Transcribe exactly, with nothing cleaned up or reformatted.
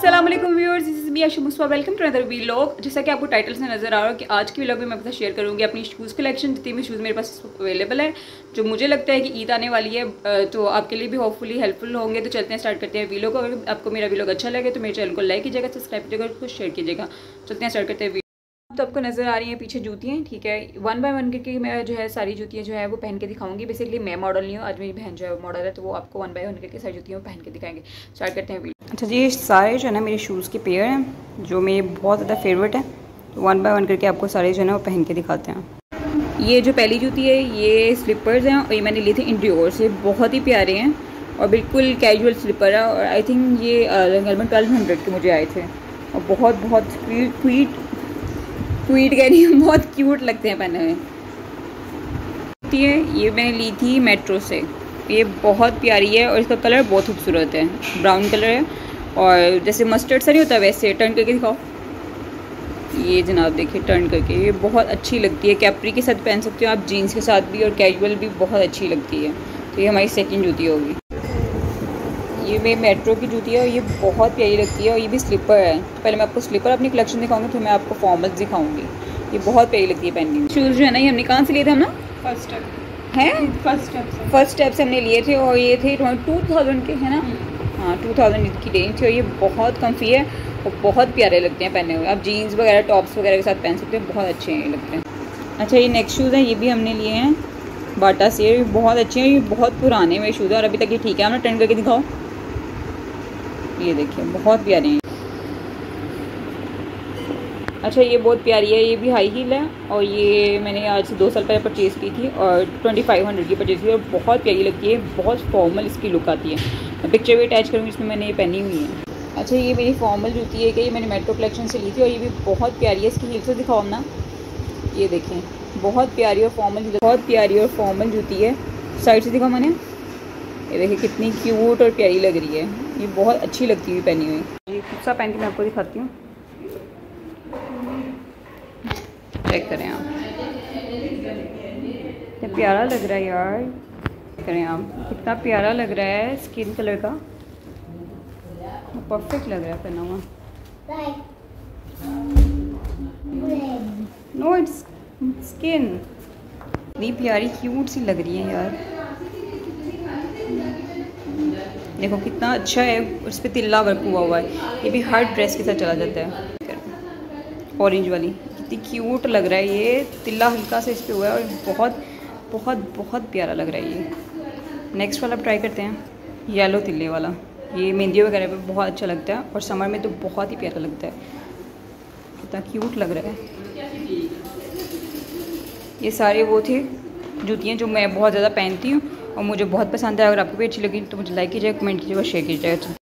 अस्सलाम वालेकुम viewers, this is me Asha Mustafa. Welcome to another vlog. जैसा कि आपको टाइटल से नज़र आ रहा है कि आज की व्लॉग में मैं आपके साथ शेयर करूँगी अपनी शूज़ कलेक्शन। जितनी भी शूज़ मेरे पास अवेलेबल है, जो मुझे लगता है कि ईद आने वाली है तो आपके लिए भी होपफुली हेल्पफुल होंगे। तो चलते हैं, स्टार्ट करते हैं व्लॉग। अगर आपको मेरा व्लॉग अच्छा लगे तो मेरे चैनल को लाइक कीजिएगा, सब्सक्राइब कीजिएगा और उसको शेयर कीजिएगा। चलते हैं, स्टार्ट करते हैं। तो आपको नज़र आ रही हैं पीछे जूतियाँ, ठीक है। वन बाय वन करके मैं जो है सारी जूतियाँ जो है वो पहन के दिखाऊंगी। बेसिकली मैं मॉडल नहीं हूँ, आज मेरी बहन जो है मॉडल है, तो वो आपको वन बाय वन करके सारी जूतियाँ पहन के दिखाएंगे। स्टार्ट करते हैं वीडियो। अच्छा जी, ये सारे जो है ना मेरे शूज़ के पेयर हैं जो मेरे बहुत ज़्यादा फेवरेट है। तो वन बाय वन करके आपको सारे जो है ना वो पहन के दिखाते हैं। ये जो पहली जूती है ये स्लीपर्स हैं और ये मैंने लिए थे इंडियोर से, बहुत ही प्यारे हैं और बिल्कुल कैजुअल स्लीपर है। और आई थिंक ये तकरीबन ट्वेल्व हंड्रेड के मुझे आए थे और बहुत बहुत क्वीट क्वीट कह रही हूँ, बहुत क्यूट लगते हैं पहने हुए। ये मैंने ली थी मेट्रो से, ये बहुत प्यारी है और इसका कलर बहुत खूबसूरत है, ब्राउन कलर है और जैसे मस्टर्ड सा नहीं होता वैसे। टर्न करके दिखाओ, ये जनाब देखिए टर्न करके, ये बहुत अच्छी लगती है। कैप्री के साथ पहन सकते हो आप, जीन्स के साथ भी, और कैजुअल भी बहुत अच्छी लगती है। तो ये हमारी सेकंड जूती होगी। ये मेरी मेट्रो की जूती है और ये बहुत प्यारी लगती है और ये भी स्लीपर है। तो पहले मैं आपको स्लीपर अपनी कलेक्शन दिखाऊंगी, फिर मैं आपको फॉर्मल्स दिखाऊंगी। ये बहुत प्यारी लगती है पहनने में। शूज़ जो है ना ये हमने कहाँ से लिए थे, हम ना फर्स्ट स्टेप है फर्स्ट स्टेप से फर्स्ट स्टेप से हमने लिए थे और ये थे टू थाउजेंड के, है ना। हाँ, टू थाउजेंड की रेंज थी और ये बहुत कम्फी है और बहुत प्यारे लगते हैं पहने हुए। आप जीन्स वगैरह टॉप्स वगैरह के साथ पहन सकते हैं, बहुत अच्छे हैं लगते हैं। अच्छा, ये नेक्स्ट शूज़ है, ये भी हमने लिए हैं बाटा से, ये बहुत अच्छे हैं। ये बहुत पुराने मेरे शूज़ हैं और अभी तक ये ठीक है। हमने टर्न करके दिखाओ, ये देखिए बहुत प्यारे हैं। अच्छा, ये बहुत प्यारी है, ये भी हाई हील है और ये मैंने आज से दो साल पहले परचेज़ की थी और ट्वेंटी फाइव हंड्रेड की परचेज़ की और बहुत प्यारी लगती है। बहुत फॉर्मल इसकी लुक आती है। मैं पिक्चर भी अटैच करूँगी, इसमें मैंने ये पहनी हुई है। अच्छा, ये मेरी फॉर्मल जूती है कि ये मैंने मेट्रो कलेक्शन से ली थी और ये भी बहुत प्यारी है। इसकी हील से दिखाओ ना, ये देखें बहुत प्यारी और फॉर्मल, बहुत प्यारी और फॉर्मल जूती है। साइड से दिखाओ मैंने, ये देखिए कितनी क्यूट और प्यारी लग रही है। ये बहुत अच्छी लगती हुई पहनी हुई। ये कुर्ता पहन के मैं आपको दिखाती हूँ, चेक करें आप, कितना प्यारा लग रहा है यार। करें आप, कितना प्यारा लग रहा है, स्किन कलर का परफेक्ट लग रहा है पहना हुआ। नो इट्स स्किन, इतनी प्यारी क्यूट सी लग रही है यार। देखो कितना अच्छा है, उस पर तिल्ला वर्क हुआ हुआ है। ये भी हर ड्रेस के साथ चला जाता है। ऑरेंज वाली कितनी क्यूट लग रहा है, ये तिल्ला हल्का से इस पर हुआ है और बहुत बहुत बहुत प्यारा लग रहा है ये। नेक्स्ट वाला ट्राई करते हैं, येलो तिल्ले वाला। ये मेहंदी वगैरह पे बहुत अच्छा लगता है और समर में तो बहुत ही प्यारा लगता है। कितना क्यूट लग रहा है। ये सारे वो थे जूतियाँ जो मैं बहुत ज़्यादा पहनती हूँ और मुझे बहुत पसंद है। अगर आपको भी अच्छी लगी तो मुझे लाइक कीजिएगा, कमेंट कीजिएगा, शेयर कीजिएगा।